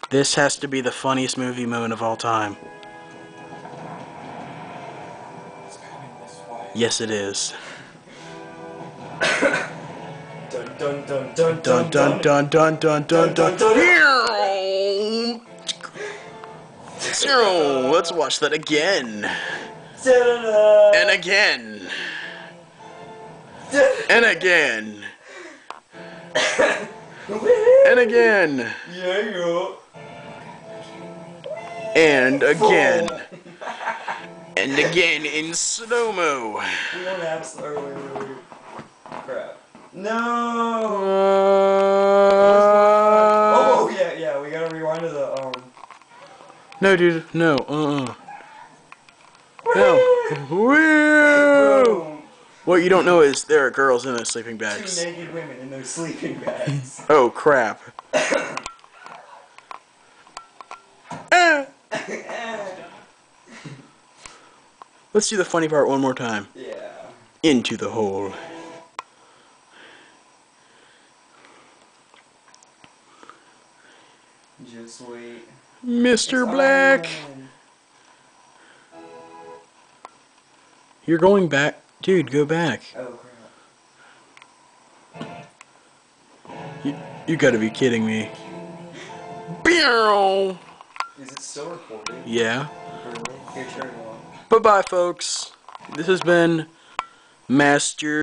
This has to be the funniest movie moment of all time. It's coming this way. Yes, it is. Dun dun dun dun Dun dun dun dun dun dun dun dun. So, let's watch that again. And again. And again. And again. Yeah. And again. And again in slow-mo. We don't have slow. Crap. No. Oh yeah. We gotta rewind to the No, dude. No. No. Woo! What you don't know is there are girls in those sleeping bags. 2 naked women in those sleeping bags. Oh crap. Let's do the funny part one more time. Yeah. Into the hole. Just wait. Mr. It's Black! on. You're going back. Dude, go back. Oh crap. You gotta be kidding me. Pew! Is it still recording? Yeah. Really? Here, turn it on. Bye-bye, folks. This has been Master